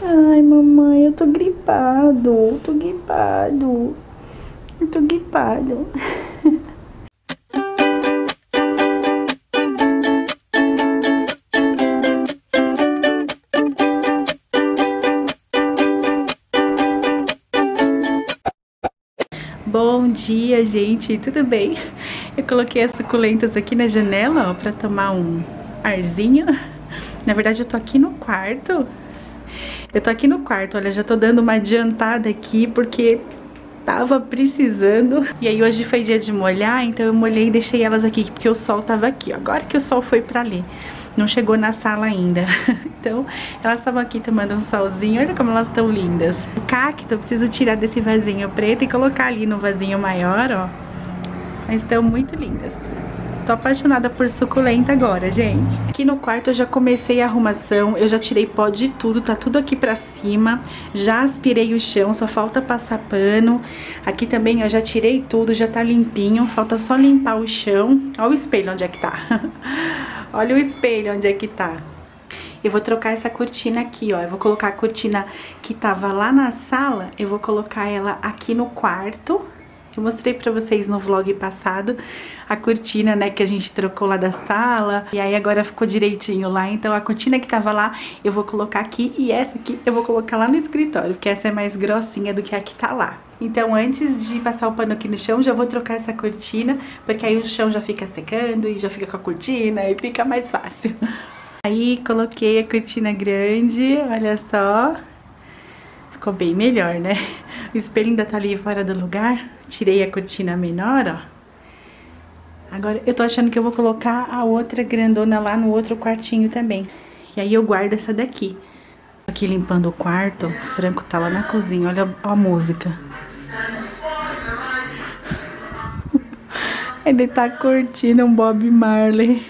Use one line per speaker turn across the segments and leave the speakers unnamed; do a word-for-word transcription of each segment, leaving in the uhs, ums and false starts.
Ai, mamãe, eu tô gripado, tô gripado, eu tô gripado. Bom dia, gente, tudo bem? Eu coloquei as suculentas aqui na janela, ó, pra tomar um arzinho. Na verdade, eu tô aqui no quarto. Eu tô aqui no quarto, olha, já tô dando uma adiantada aqui porque tava precisando. E aí hoje foi dia de molhar, então eu molhei e deixei elas aqui, porque o sol tava aqui, ó. Agora que o sol foi pra ali, não chegou na sala ainda. Então, elas estavam aqui tomando um solzinho, olha como elas estão lindas. O cacto eu preciso tirar desse vasinho preto e colocar ali no vasinho maior, ó. Mas estão muito lindas. Tô apaixonada por suculenta agora, gente. Aqui no quarto eu já comecei a arrumação, eu já tirei pó de tudo, tá tudo aqui pra cima. Já aspirei o chão, só falta passar pano. Aqui também eu já tirei tudo, já tá limpinho, falta só limpar o chão. Olha o espelho onde é que tá. Olha o espelho onde é que tá. Eu vou trocar essa cortina aqui, ó. Eu vou colocar a cortina que tava lá na sala, eu vou colocar ela aqui no quarto. Eu mostrei pra vocês no vlog passado a cortina, né, que a gente trocou lá da sala. E aí agora ficou direitinho lá. Então a cortina que tava lá eu vou colocar aqui. E essa aqui eu vou colocar lá no escritório, porque essa é mais grossinha do que a que tá lá. Então antes de passar o pano aqui no chão, já vou trocar essa cortina, porque aí o chão já fica secando e já fica com a cortina e fica mais fácil. Aí coloquei a cortina grande, olha só. Ficou bem melhor, né? O espelho ainda tá ali fora do lugar. Tirei a cortina menor, ó. Agora eu tô achando que eu vou colocar a outra grandona lá no outro quartinho também. E aí eu guardo essa daqui. Aqui limpando o quarto, o Franco tá lá na cozinha, olha a música. Ele tá curtindo um Bob Marley.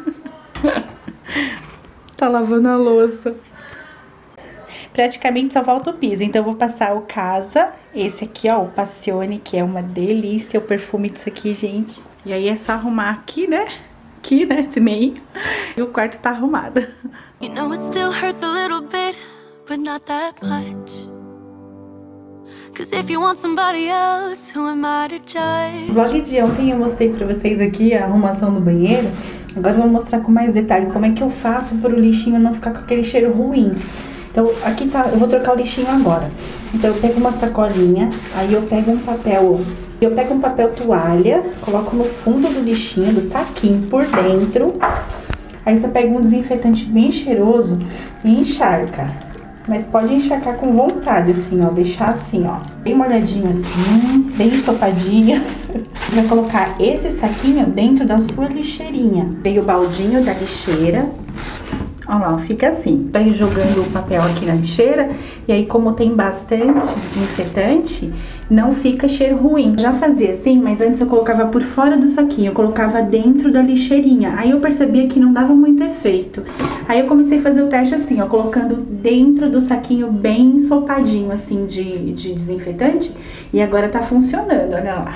Tá lavando a louça. Praticamente só falta o piso, então eu vou passar o Casa, esse aqui, ó, o Passione, que é uma delícia, o perfume disso aqui, gente. E aí é só arrumar aqui, né? Aqui, né, esse meio. E o quarto tá arrumado. You know it still hurts a little bit, but not that much. Cause if you want somebody else, who am I to judge? No vlog de ontem eu mostrei pra vocês aqui a arrumação do banheiro. Agora eu vou mostrar com mais detalhe como é que eu faço para o lixinho não ficar com aquele cheiro ruim. Então aqui tá, eu vou trocar o lixinho agora. Então eu pego uma sacolinha, aí eu pego um papel, eu pego um papel toalha, coloco no fundo do lixinho, do saquinho por dentro. Aí você pega um desinfetante bem cheiroso e encharca. Mas pode encharcar com vontade, assim, ó, deixar assim, ó, bem molhadinho assim, bem ensopadinha. Vai colocar esse saquinho dentro da sua lixeirinha. Tem o baldinho da lixeira. Olha lá, fica assim. Vai jogando o papel aqui na lixeira. E aí, como tem bastante desinfetante, não fica cheiro ruim. Eu já fazia assim, mas antes eu colocava por fora do saquinho. Eu colocava dentro da lixeirinha. Aí eu percebia que não dava muito efeito. Aí eu comecei a fazer o teste assim, ó, colocando dentro do saquinho bem ensopadinho, assim, de, de desinfetante. E agora tá funcionando, olha lá.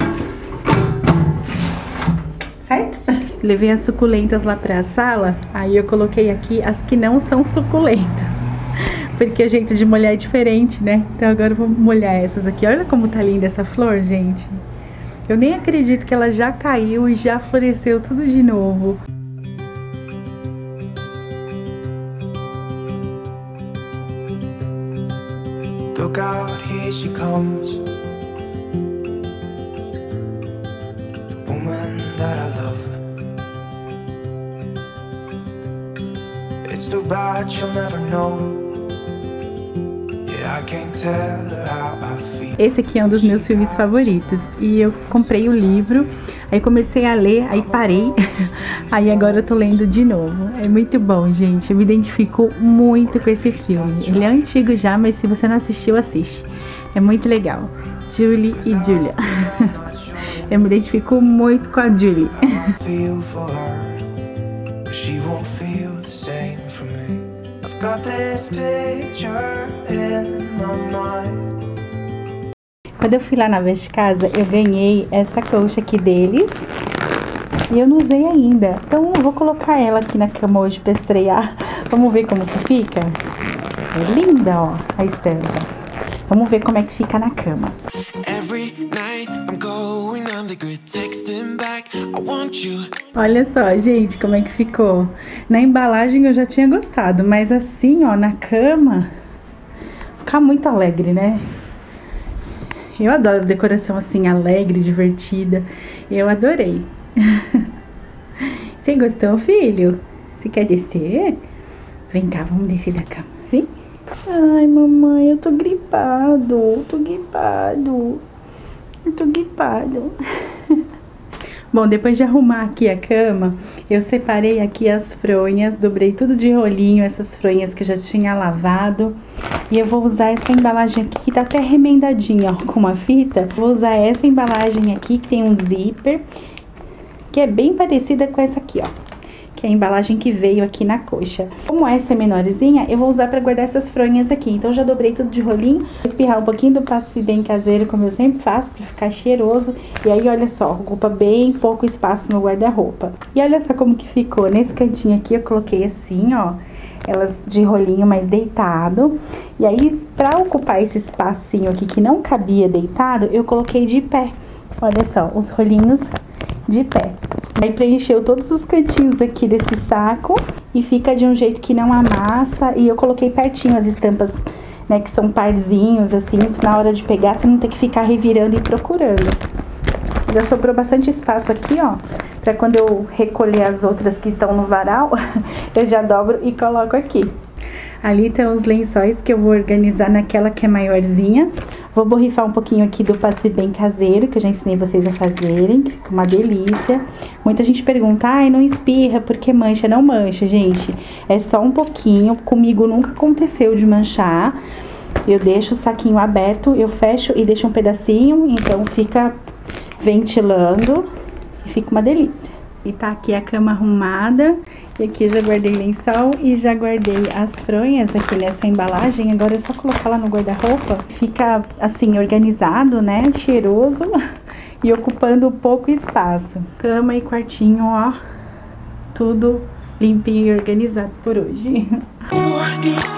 Certo? Levei as suculentas lá pra sala, aí eu coloquei aqui as que não são suculentas. Porque o jeito de molhar é diferente, né? Então agora eu vou molhar essas aqui. Olha como tá linda essa flor, gente. Eu nem acredito que ela já caiu e já floresceu tudo de novo. Look out, here she comes. The woman that I love. It's too bad she'll never know. Yeah, I can't tell her how I feel. Esse aqui é um dos meus filmes favoritos. E eu comprei o livro, aí comecei a ler, aí parei. Aí agora eu tô lendo de novo. É muito bom, gente. Eu me identifico muito com esse filme. Ele é antigo já, mas se você não assistiu, assiste. É muito legal. Julie e Julia. Eu me identifico muito com a Julie. Quando eu fui lá na Veste Casa, eu ganhei essa colcha aqui deles. E eu não usei ainda. Então eu vou colocar ela aqui na cama hoje pra estrear. Vamos ver como que fica. É linda, ó, a estampa. Vamos ver como é que fica na cama. Olha só, gente, como é que ficou. Na embalagem eu já tinha gostado, mas assim, ó, na cama, fica muito alegre, né? Eu adoro decoração assim, alegre, divertida. Eu adorei. Você gostou, filho? Você quer descer? Vem cá, vamos descer da cama, vem. Ai, mamãe, eu tô gripado, tô gripado, eu tô gripado. Bom, depois de arrumar aqui a cama, eu separei aqui as fronhas, dobrei tudo de rolinho, essas fronhas que eu já tinha lavado. E eu vou usar essa embalagem aqui, que tá até remendadinha, ó, com uma fita. Vou usar essa embalagem aqui, que tem um zíper, que é bem parecida com essa aqui, ó. Que é a embalagem que veio aqui na coxa. Como essa é menorzinha, eu vou usar pra guardar essas fronhas aqui. Então, já dobrei tudo de rolinho. Vou espirrar um pouquinho do passe bem caseiro, como eu sempre faço, pra ficar cheiroso. E aí, olha só, ocupa bem pouco espaço no guarda-roupa. E olha só como que ficou. Nesse cantinho aqui, eu coloquei assim, ó, elas de rolinho mais deitado. E aí, pra ocupar esse espacinho aqui que não cabia deitado, eu coloquei de pé. Olha só, os rolinhos de pé. Aí preencheu todos os cantinhos aqui desse saco e fica de um jeito que não amassa. E eu coloquei pertinho as estampas, né, que são parzinhos, assim, na hora de pegar você não tem que ficar revirando e procurando. Já sobrou bastante espaço aqui, ó, pra quando eu recolher as outras que estão no varal, eu já dobro e coloco aqui. Ali estão os lençóis que eu vou organizar naquela que é maiorzinha. Vou borrifar um pouquinho aqui do passe bem caseiro, que eu já ensinei vocês a fazerem, que fica uma delícia. Muita gente pergunta, ai, não espirra porque mancha. Não mancha, gente. É só um pouquinho. Comigo nunca aconteceu de manchar. Eu deixo o saquinho aberto, eu fecho e deixo um pedacinho, então fica ventilando e fica uma delícia. E tá aqui a cama arrumada. E aqui eu já guardei lençol e já guardei as fronhas aqui nessa embalagem. Agora é só colocar lá no guarda-roupa. Fica assim, organizado, né? Cheiroso e ocupando pouco espaço. Cama e quartinho, ó. Tudo limpinho e organizado por hoje.